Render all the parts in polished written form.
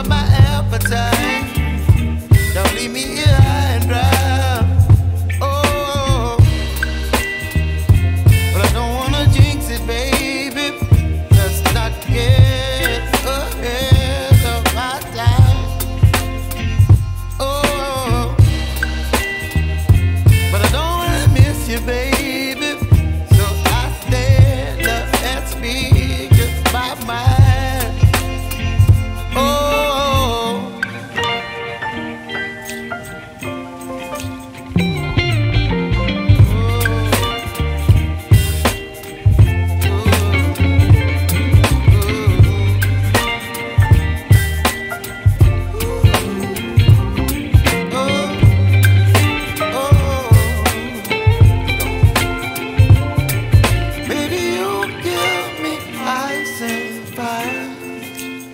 up my appetite. Don't leave me here high and dry. Oh, but I don't wanna jinx it, baby. Let's not get ahead of my time. Oh, but I don't wanna miss you, baby. So I stand up and speak just my mind. Oh.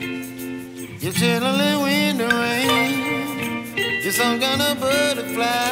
You're chilling in the rain. You're some kind of butterfly.